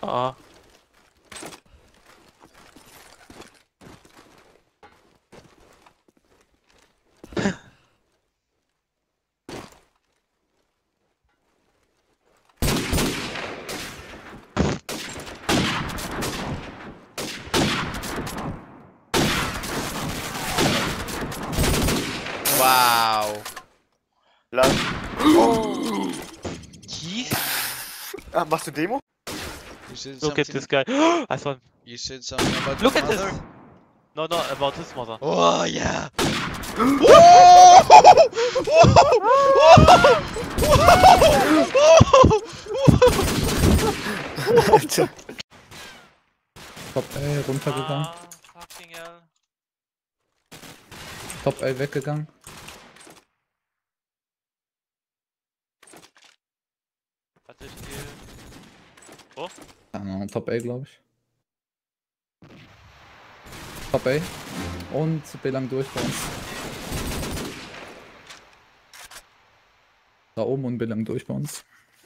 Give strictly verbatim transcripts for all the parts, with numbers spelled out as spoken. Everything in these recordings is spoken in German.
Ah. Wow. Lang. Oh. Keith? Ah, machst du Demo? You said Look at something. this guy. I saw him. You said something about Look your at this. mother? No, no, about his mother. Oh yeah. Alter. Top L runtergegangen. Ah, fucking hell. Top L weggegangen. Warte, ich gehe. Oh? Keine Ahnung, Top L glaube ich. Top A. Und B lang durch bei uns. Da oben und B lang durch bei uns.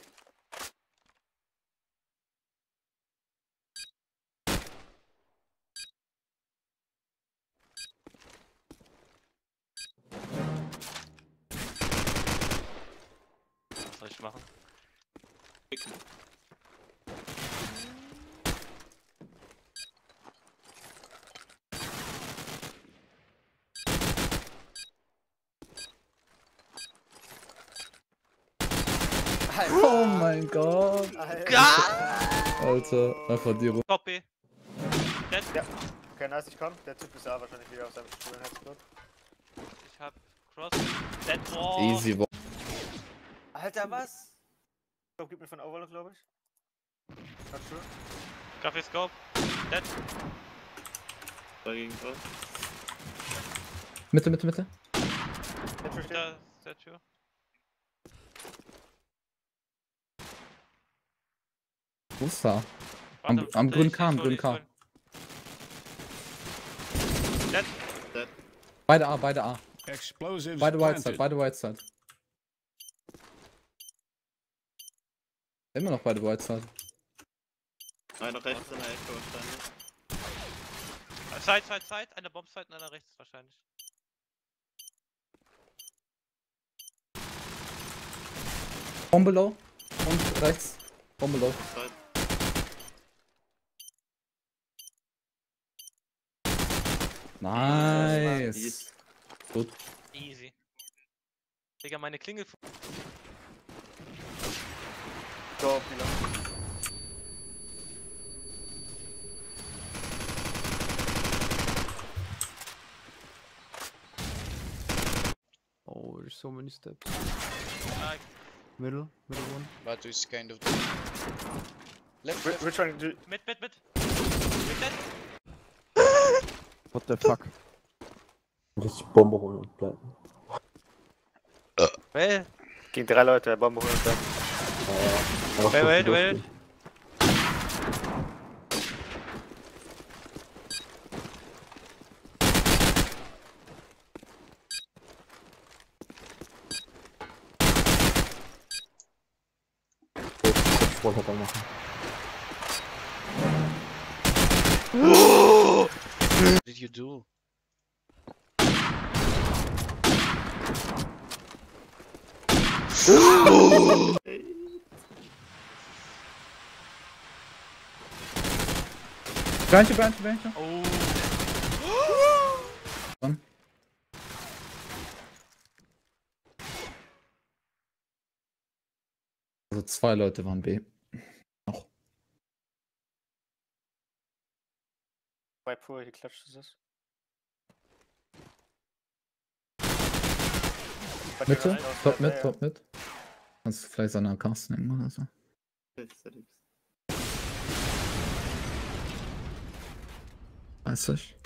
Was soll ich machen? Oh mein Gott. Alter. Alter, einfach die Runde. Copy. Dead. Ja. Okay, nice, ich komm. Der Typ ist ja wahrscheinlich wieder auf seinem Stuhl in Herzblut. Ich hab Cross. Dead. Oh. Easy. Wo- Alter, was? Ich glaub, gib mir von Overlook, glaube ich. Not sure. Kaffee Scope. Dead. Mitte, Mitte, Mitte. Der Tür steht. Hinter der Tür. Wo ist er? Am- Warte, am ich- grünen ich K, am hol grünen ihn, K. ich hol ihn. Dead. Beide A, beide A. Explosives Beide White Side, planted. beide White Side. Immer noch beide White Side. Einer rechts in der Ecke wahrscheinlich. Side, Side, Side. Eine Bomb-Side und einer rechts wahrscheinlich. Bombe low. Und rechts. Bombe low. Side. Nice. Gut. Easy. Digga, meine Klingel. Go auf die Lang. Oh, there's so many steps. Ah, Middle, middle one. But it's kind of left, We're, left. we're trying to do. Mid, mid, mid. Mid, dead. What the fuck? Richtig Bombe holen und bleiben. Well, Gegen drei Leute, Bombe holen und dann. Einfach Wait, so wait, viel wait. durchgehen. Ich wollte halt auch machen. What did you do? Branche, Branche, Branche. oh. Also zwei Leute waren B. Noch. Bei Pur, hier klatscht es. Mitte, top mit, top mit. Kannst du vielleicht seine A Ks nehmen oder so. Rechts, rechts. Weiß ich.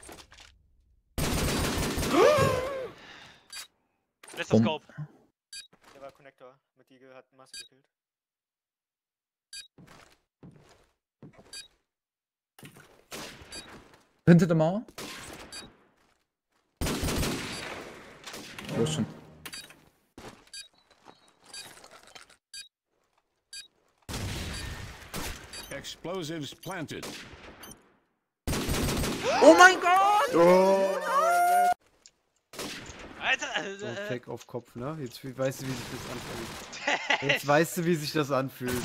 Letzter Bomb. Scope. Der war Connector. Mit Eagle hat Masse gekillt. Hinter der Mauer. Wo schon? Explosives planted. Oh mein Gott! Oh! Alter! So, Äh, Fake auf Kopf, ne? Jetzt wie- weißt du, wie sich das anfühlt. Jetzt weißt du, wie sich das anfühlt.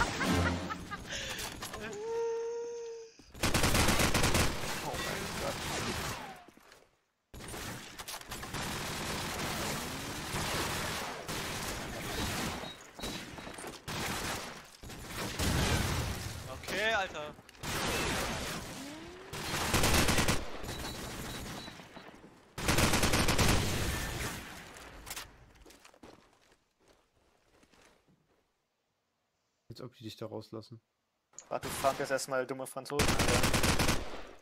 okay, Alter. Als ob die dich da rauslassen. Warte, Frank ist erstmal dumme Franzosen. Alter.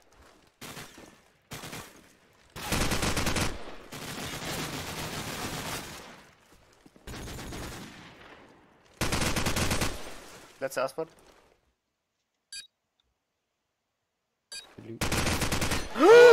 Letzter Asport. Die liegen-